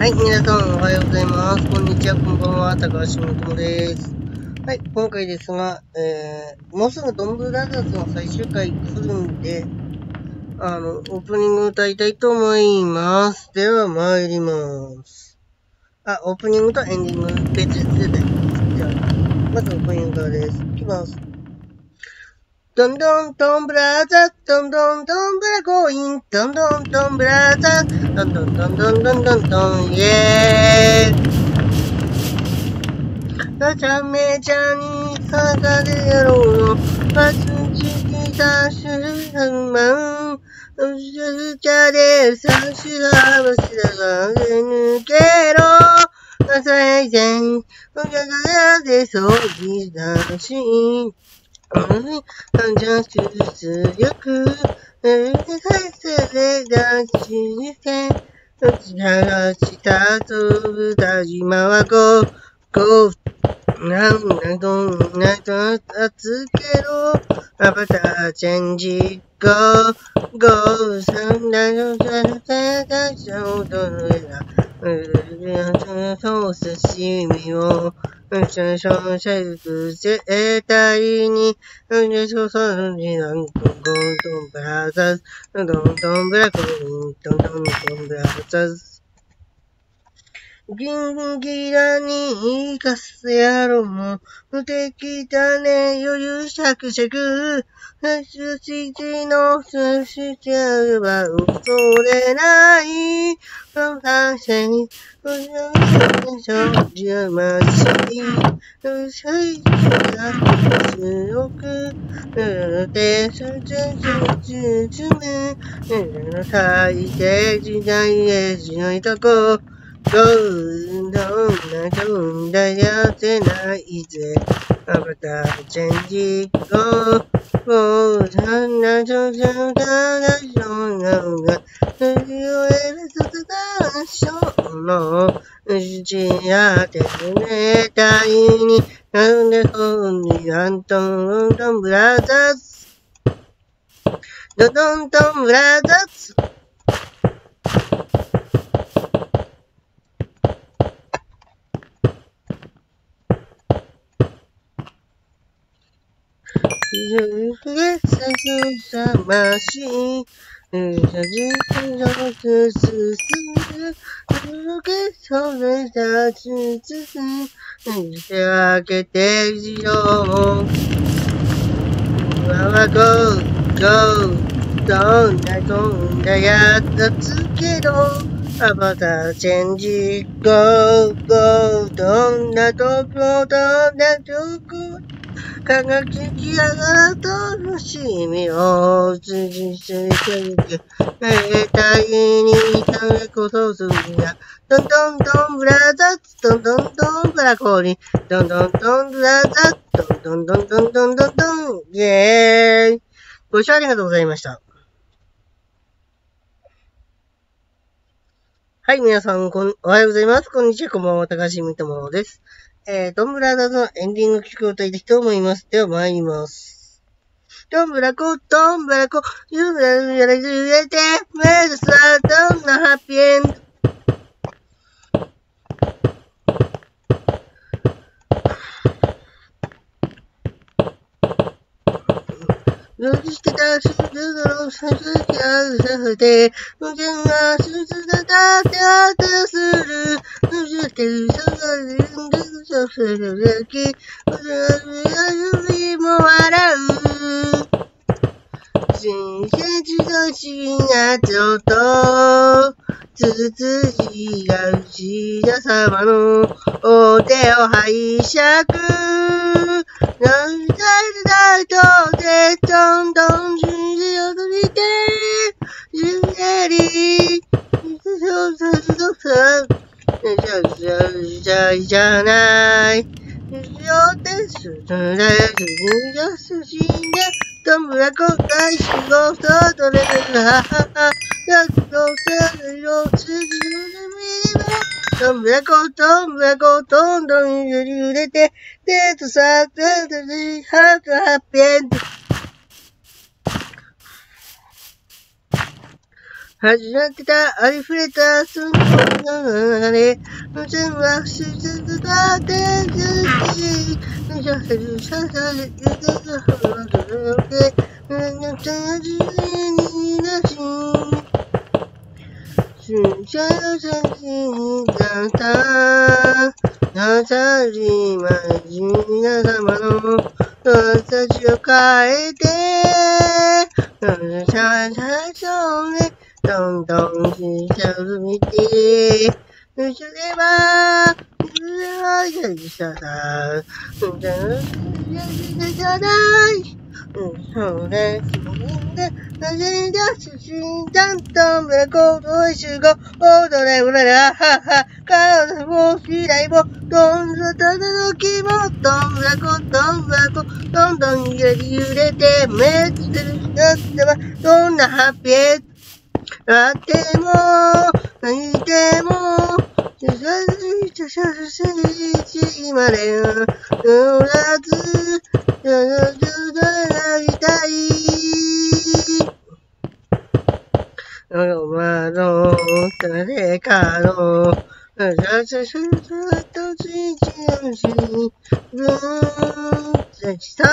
はい、皆さんおはようございます。こんにちは、こんばんは、高橋もともです。はい、今回ですが、もうすぐドンブラザーズの最終回来るんで、オープニング歌いたいと思います。では参ります。オープニングとエンディング別々で大丈夫です。じゃあ、まずオープニングからです。いきます。ドンドンドンブラザー、ドンドンドンブラゴーイン、ドンドンドンブラザー、ドンドンドンドンドンドンドン、イエーイ。めちゃめちゃにかかでやろうの、パスチキタシュルマン、シュチャでサシュラバシラが抜けろ、朝以前、おかがでそうぎだし、じゃ出力、せがしせ、どちらがしたとぶたじまはこう、なんだどんなとつけろ、アバターチェンジ、ゴー、ゴー、サンダーのさがしょうとのや、そうすしみを、少々シェイク絶対に、そうそうになんと、ゴンドンブラザーズ、ドンドンブラコン、ドンドンブラザーズ。ギンギラに生かすやろも、無敵だね、余裕しゃくしゃく。寿司の寿司ちゃえば恐れない。反省、少女まし、水が強く、で、進む、大抵時代へしないとこ、どんなだやせないぜ。アバターチェンジゴー、そんな少々がしょうが、言えるとたしょうの、しあてねたいに、なんでほんにあんとんとんブラザーズ、ドドントンブラザーズ。さましい。それたちつつ、手開けてしようも。わゴー、どんなやつけど、アバターチェンジ、ゴー、どんなとこ、どんなとこ、輝き上がった楽しみを通じていく。たいにためことするや。どんどんどんブラザーズ、どんどんどんブラコリ、どんどんどんブラザーズ、どんどんどんどんどんどん、イェーイ。ご視聴ありがとうございました。はい、皆さん、おはようございます。こんにちは、こんばんは、高橋みともです。ドンブラザーズのエンディング曲を歌いたいと思います。では参ります。どんぶらこ、ゆらゆら揺れて、目指すはどんなハッピーエンド。乗り捨てたシュルドのさすきあるさせて、無限がすずだだってあたする。ぬじってるさがりんでくさせるき、うらゆりも笑う。新鮮自しがちょっと、つつじが牛田様のお手を拝借。なんだいとでどんどんじりをとりて、じりり、じゃない。よってするられるやすしんで、どんぶらこ大仕事とれるははは、やっとてるよ、つじるみりば、どんぶらこ、どんどん揺れて、でとさ、でとし、はとはっぴん。 始まってた、ありふれた、その中で、自分は不自然だって、自分で、さされ、ゆでがほどで、なくて、自分になし、瞬間の写真だった。なさりまじ皆様の形を変えて、最初ね、どんどん小さく見て、うちでは、やりさだ、うちのやりさだい。そうです。なぜだ、出身担当村行動集合、踊れ、うらら、はは、彼女もしないも、どんなただの気も、どんなこと、どんどん揺れて、目つけるなっては、どんなハッピーあっても、泣いても、今では、うらず、なりたい。窓、誰かの、とついちゃうし、さ、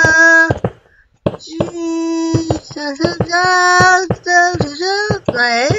さささ、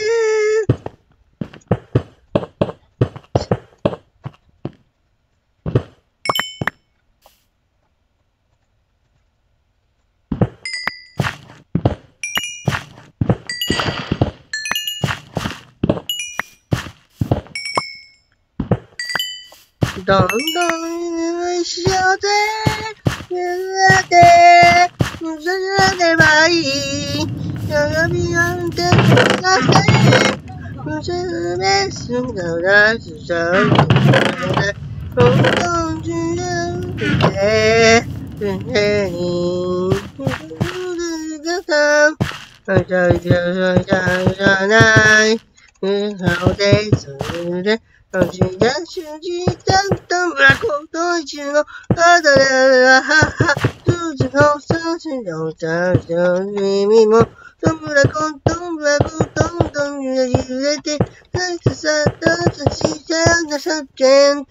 どんどんしようぜ、やってそればいい。鏡なんてなくて、娘すんだらしさんで、どんどん自由で、胸に、がさん、あちゃいちゃじゃない。顔で、それで、おじが主人と村こと一のあだれははは通じの三振の三振耳もと村こんと村こんとんとん揺れてささとさしさなさけん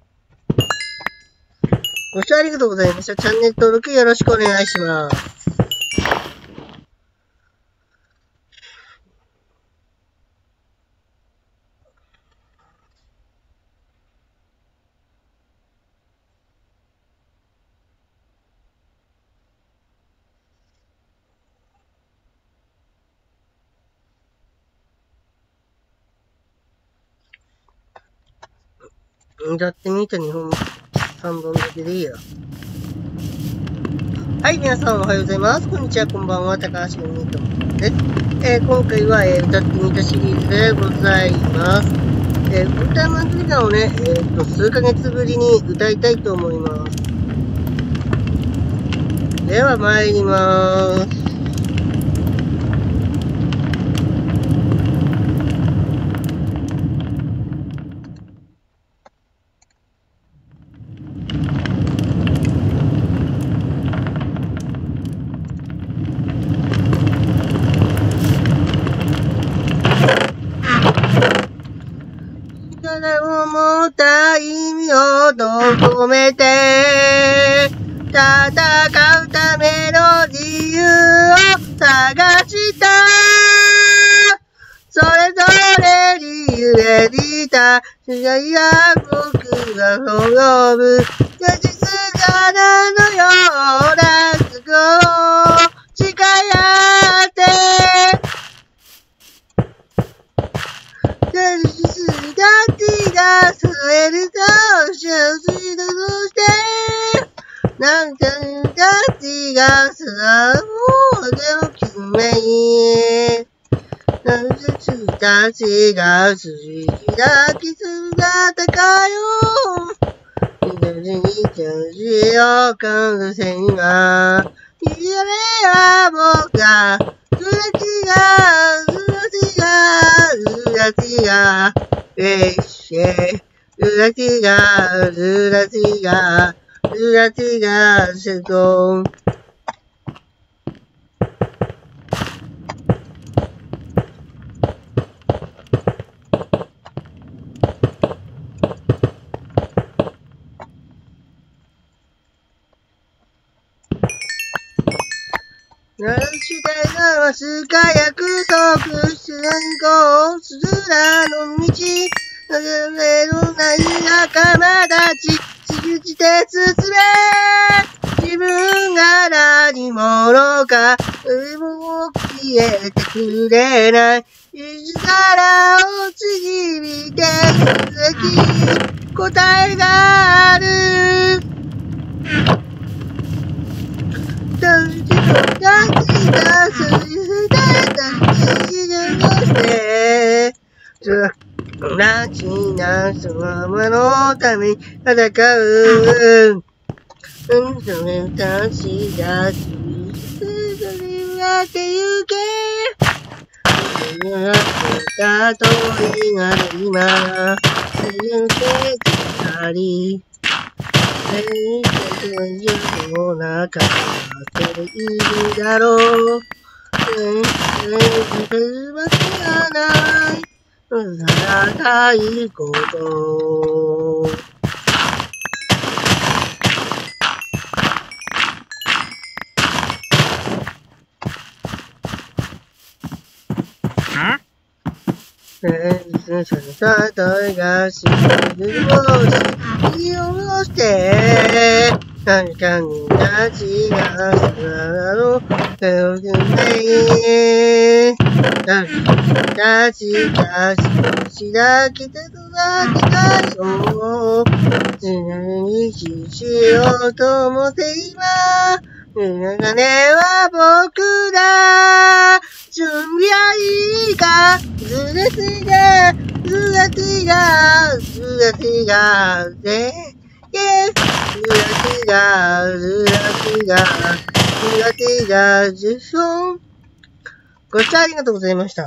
ご視聴ありがとうございました。チャンネル登録よろしくお願いします。だってみた2本、3本だけでいいや。はい、皆さんおはようございます。こんにちは、こんばんは、高橋由美とです。今回は、歌ってみたシリーズでございます。歌祭り歌をね、数ヶ月ぶりに歌いたいと思います。では参ります。思った意味を求めて戦うための理由を探したそれぞれに揺れていた時代が僕が滅ぶ現実がなのようなすご誓い合って現実だってが添えると幸せだとしてなんかだってがさらもでも決めなんでつたちが筋開き姿かよ左に調子を感じせんが左は僕がずらちがずらちがずらちがずらちがずらちがずらちがせとなしたいがわずか約束するこうするらの道。なれのない仲間たち、信じて進め。自分が何者か、もう消えてくれない。力を継ぎ見て続き、答えがある。どうしてもがきたすぎた自分をして、同じなそのままのために戦う。それたちがついてそれはってゆけ。たとえが今、言ってたり、世の中っているだろう。るわけがない。たいこと。たとえがしるをして、何かにたちがすらの手を組め、何かたちがしだけてとなってたよ。常にしようと思って今、金は僕だ。準備はいいか。ずらついが、ずらついが、ずらついが、ね。ずらついが、ずらついが、ずらついが、10本。ご視聴ありがとうございました。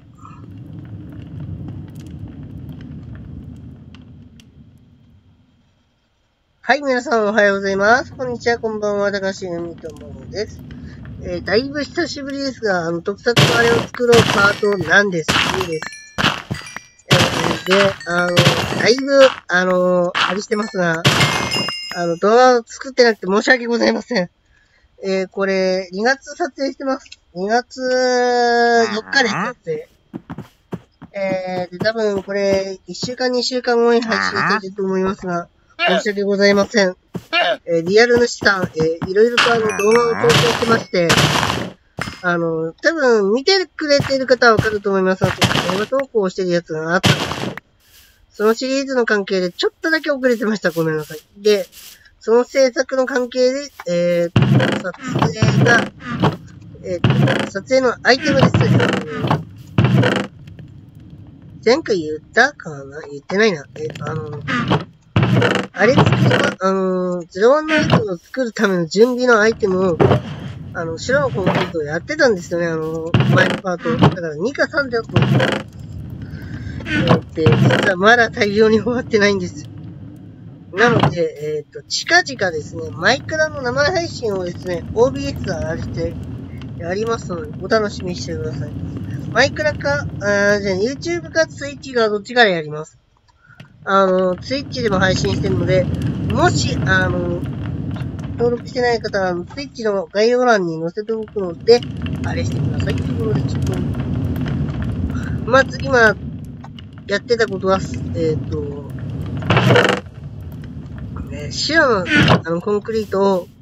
はい、皆さんおはようございます。こんにちは、こんばんは、高橋由美とものです。だいぶ久しぶりですが、特撮のあれを作ろうパートなんです。いいです。で、だいぶ、あれしてますが、動画を作ってなくて申し訳ございません。これ、2月撮影してます。2月4日で撮影。で、多分これ、1週間2週間後に配信していると思いますが、申し訳ございません。リアル主さん、いろいろと動画を投稿してまして、多分見てくれてる方はわかると思いますが、動画投稿してるやつがあったんです。そのシリーズの関係でちょっとだけ遅れてました。ごめんなさい。で、その制作の関係で、撮影が、撮影のアイテムですね。前回言ったかな？言ってないな。あれ作りま、01のアイテムを作るための準備のアイテムを、白のコンクリートをやってたんですよね、前のパート。だから2か3だと思って。実はまだ大量に終わってないんです。なので、近々ですね、マイクラの生配信をですね、OBS があれしてやりますので、お楽しみにしてください。マイクラか、じゃあ YouTube か Twitch がどっちからやります。Twitch でも配信してるので、もし、登録してない方は、Twitch の概要欄に載せておくので、あれしてください。ということで、ちょっと、まず今、やってたことは、白の、コンクリートを、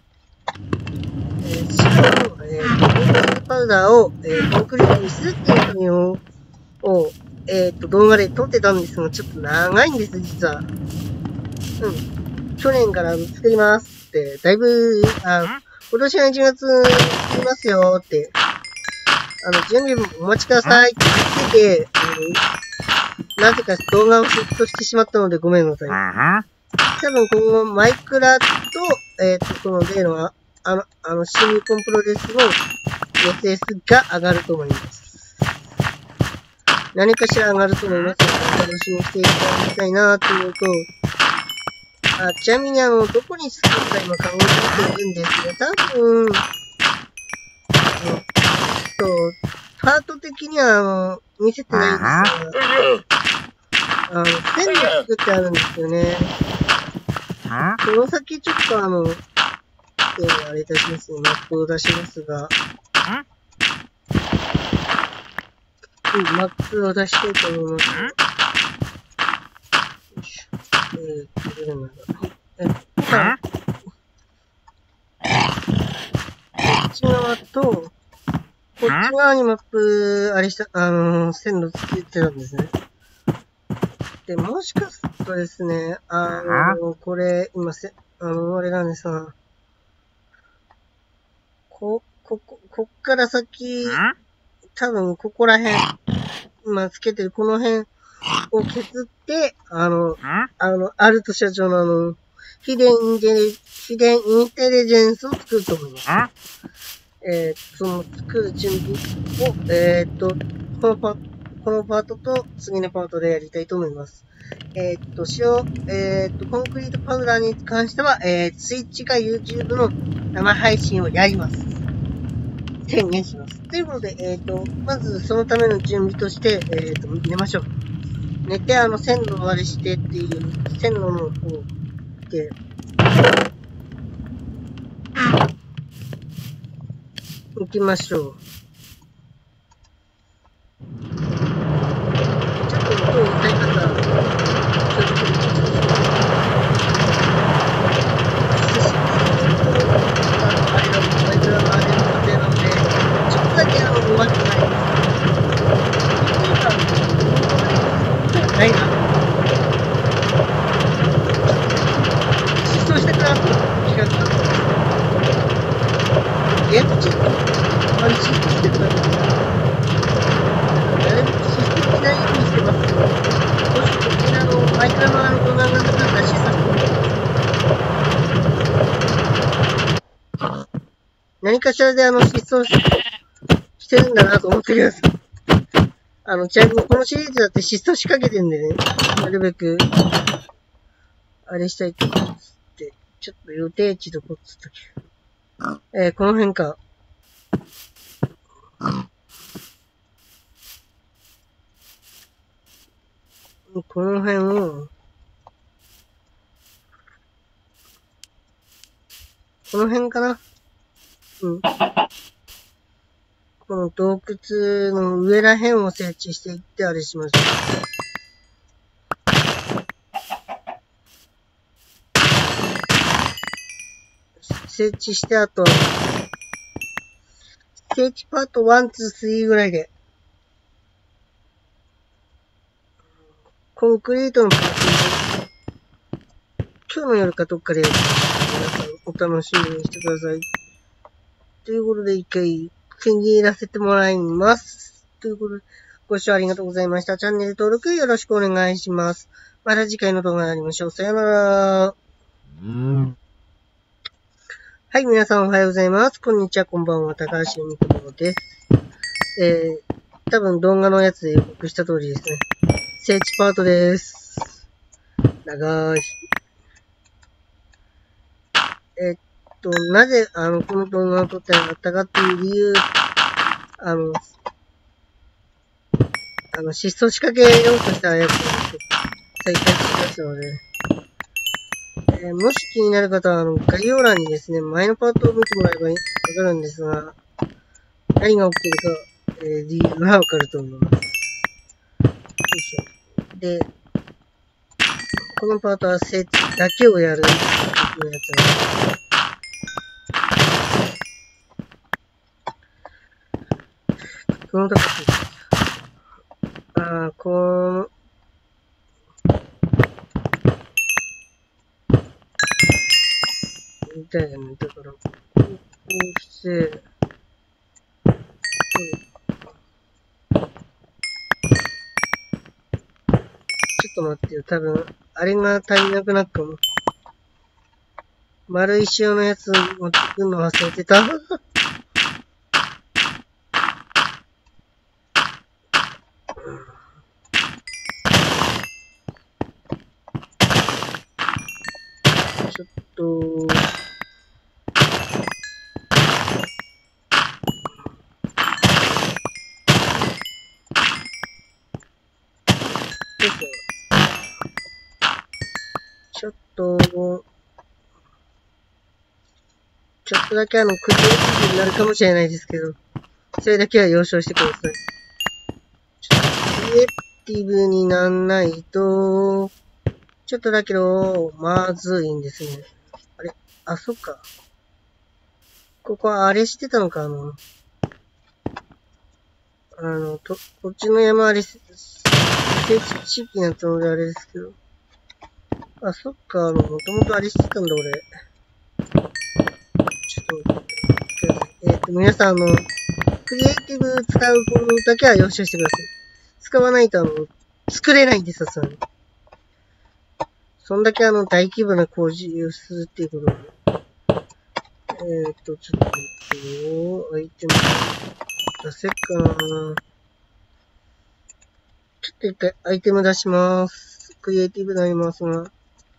白の、コンクリートパウダーを、コンクリートにするっていう作業を、動画で撮ってたんですが、ちょっと長いんです、実は。去年から作りますって、だいぶ、今年の1月作りますよって、準備もお待ちくださいって言ってて、なぜか動画をシフトしてしまったのでごめんなさい。多分今後、マイクラと、この例の、新日本プロレスの SS が上がると思います。何かしら上がると思いますので、楽しみにしていただきたいなというと、ちなみにどこに作るか今考えているんですけど、多分、パート的には見せてないんですが、線で作ってあるんですよね。この先ちょっとあれいたしますね。マップを出しますが、マップを出したいと思います。よいしょ。どれなんだ。こっち側と、こっち側にマップ、あれした、線路つけてたんですね。で、もしかするとですね、これ、今あれなんですが、こっから先、多分ここら辺、今つけてるこの辺を削って、アルト社長の秘伝インテリジェンスを作ると思います。その作る準備を、このパートと次のパートでやりたいと思います。コンクリートパウダーに関しては、ツイッチか YouTube の生配信をやります。宣言します。ということで、まずそのための準備として、寝ましょう。寝て、線路をあれしてっていう、線路の方で、行きましょう。ちょっと音を歌い方、ないな。失踪してください。違うか。ちょっと、あまり失踪してください。なるべく失踪しないようにしてますけど、もしこちらのマイクラの動画がなかったら失踪してください。何かしらで失踪してるんだなと思ってください。ちなみにこのシリーズだって失踪しかけてんでね、なるべく、あれしたいと思いますって、ちょっと予定地どこっつったっけ。この辺か。この辺を、この辺かな。この洞窟の上ら辺を設置していってあれしましょう。設置してあと、設置パート1、2、3ぐらいで、コンクリートのパート今日の夜かどっかで、皆さんお楽しみにしてください。ということで一回、区切らせてもらいます。ということで、ご視聴ありがとうございました。チャンネル登録よろしくお願いします。また次回の動画で会いましょう。さよなら。はい、皆さんおはようございます。こんにちは、こんばんは。高橋由美子です。多分動画のやつで予告した通りですね。聖地パートです。長い。なぜ、この動画を撮ってなかったかっていう理由、失踪仕掛けようとしたやつを再開しましたので、もし気になる方は、概要欄にですね、前のパートを見てもらえばわかるんですが、何が起きてるか、理由がわかると思います。よいしょ。で、このパートは設置だけをやるっていうやつなんです。この高さ。みたいなね。だから、こうして、ちょっと待ってよ。多分、あれが足りなくなるかも。丸石用のやつ持ってくるの忘れてた。ちょっと、ちょっと、 とだけクリエイティブになるかもしれないですけど、それだけは了承してください。ちょっとクリエイティブになんないと、ちょっとだけど、まずいんですね。あれ？あ、そっか。ここはあれしてたのか、こっちの山あれ、聖地地域なのであれですけど。あ、そっか、もともとあれしてたんだ、俺。ちょっと待ってください。皆さん、クリエイティブ使うことだけは了承してください。使わないと、作れないんです、さすがに。そんだけ大規模な工事をするっていうことで。ちょっと待ってよ。アイテム出せっかな。ちょっと一回アイテム出します。クリエイティブになりますが。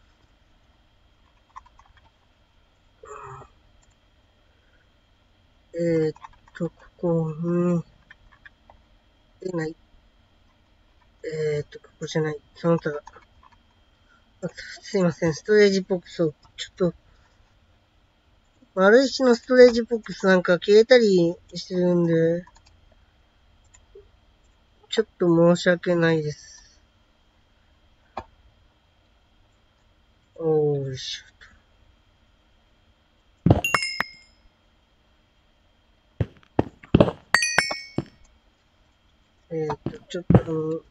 ここに、出ない。ここじゃない。その他。すいません。ストレージボックスを、ちょっと、丸石のストレージボックスなんか消えたりしてるんで、ちょっと申し訳ないです。よいしょ。ちょっと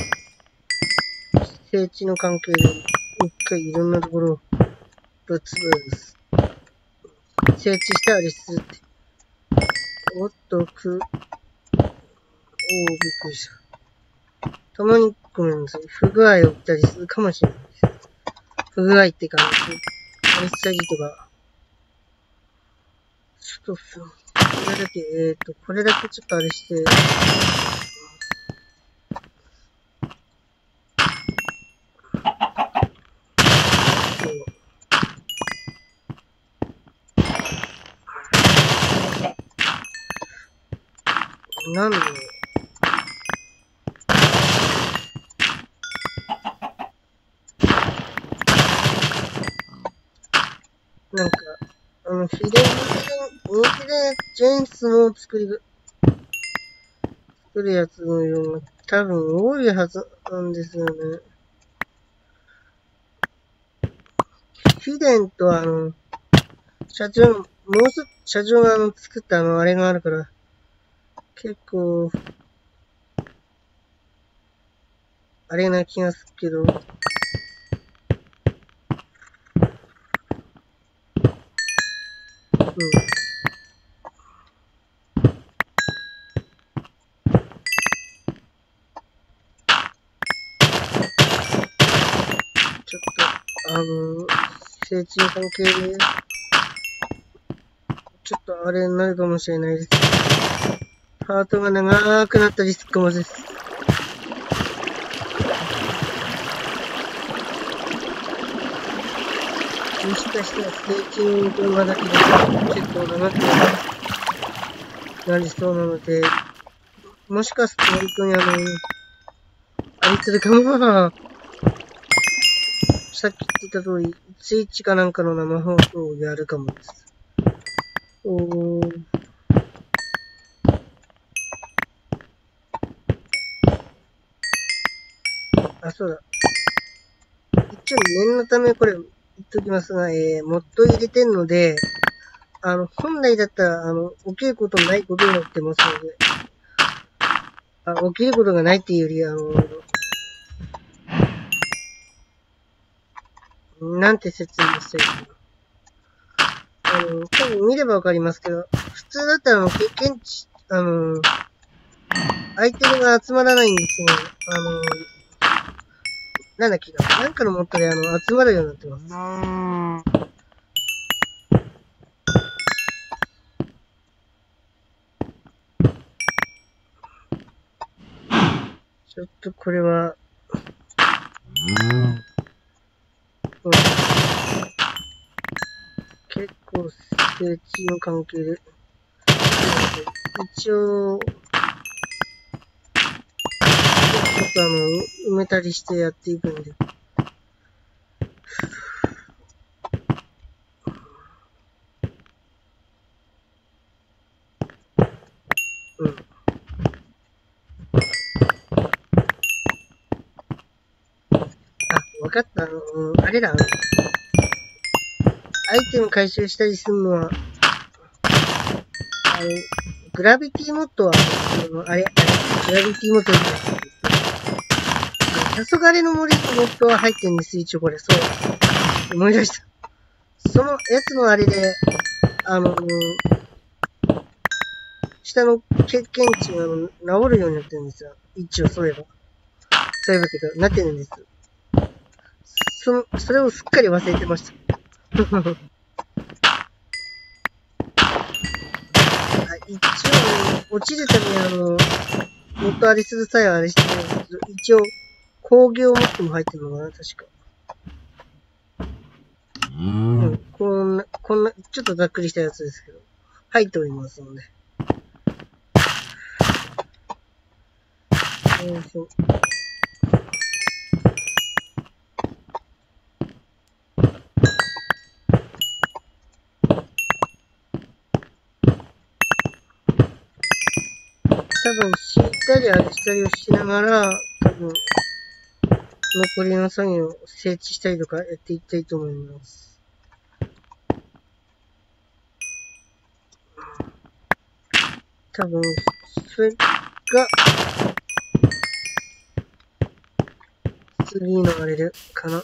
聖地の関係で、一回いろんなところをぶつぶつ。聖地したりするって。おっと、びっくりした。たまにごめんなさい。不具合起きたりするかもしれないです。不具合っていうか、メッセージとか。ちょっと、これだけ、これだけちょっとあれして、なんで、なんか、ヒデジェンスの作るやつのような、多分多いはずなんですよね。フィデンと社長が作ったあれがあるから、結構、あれな気がするけど、ちょっと、聖地の関係で、ちょっとあれになるかもしれないです。ハートが長くなったりするかもです。もしかしたら聖地の動画だけで結構長くなりそうなので、もしかすると本当にあれするかもな。さっき言ってた通り、ツイッチかなんかの生放送をやるかもです。あ、そうだ。一応念のためこれ言っときますが、モッド入れてんので、本来だったら、起きることないことになってますので、起きることがないっていうより、なんて説明したらいいかな。多分見ればわかりますけど、普通だったら経験値、アイテムが集まらないんですよ。なんだっけな。なんかのモッドで集まるようになってます。ちょっとこれは、結構、聖地の関係で、一応、ちょっと埋めたりしてやっていくんで。 わかった。あれだ。アイテム回収したりするのは、グラビティモッドは、グラビティモッドです。黄昏の森のモッドは入ってるんです、一応これ。そう。思い出した。そのやつのあれで、下の経験値が治るようになってるんですよ。一応そういえばけど、なってるんです。それをすっかり忘れてました。一応、落ちるためにもっとあれする際はあれしてるんですけど、一応、工業モッドも入ってるのかな、確か。こんな、ちょっとざっくりしたやつですけど、入っておりますので。多分、敷いたりあれしたりをしながら、多分、残りの作業を整地したりとかやっていきたいと思います。多分、それが、次のあれで、かな。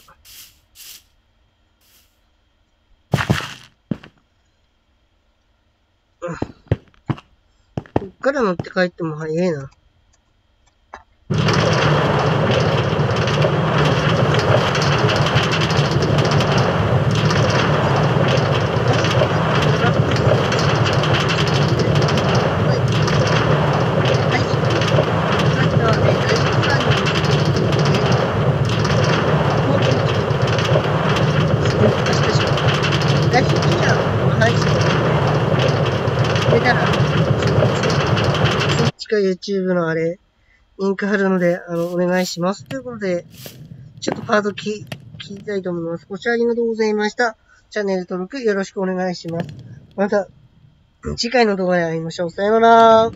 こっから乗って帰っても早いな。YouTube のあれ、リンク貼るので、お願いします。ということで、ちょっとパート聞きたいと思います。ご視聴ありがとうございました。チャンネル登録よろしくお願いします。また、次回の動画で会いましょう。さよなら。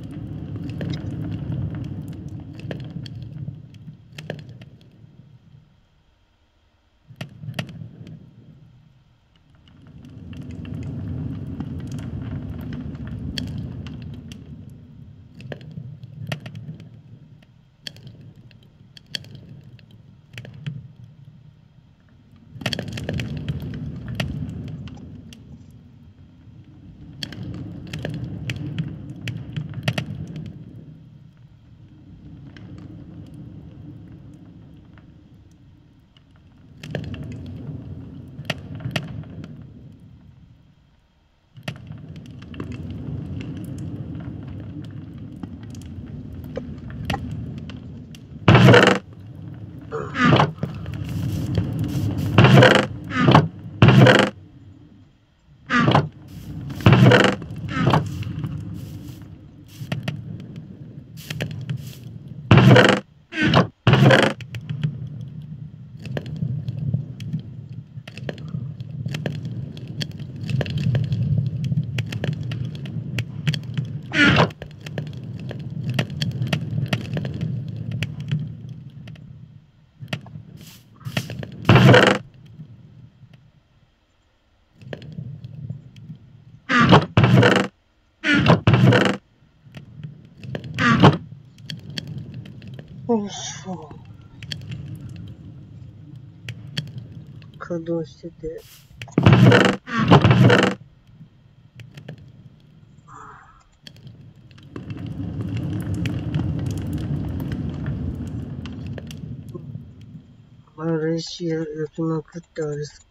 稼働してて。まあ、練習やきまくってあれです。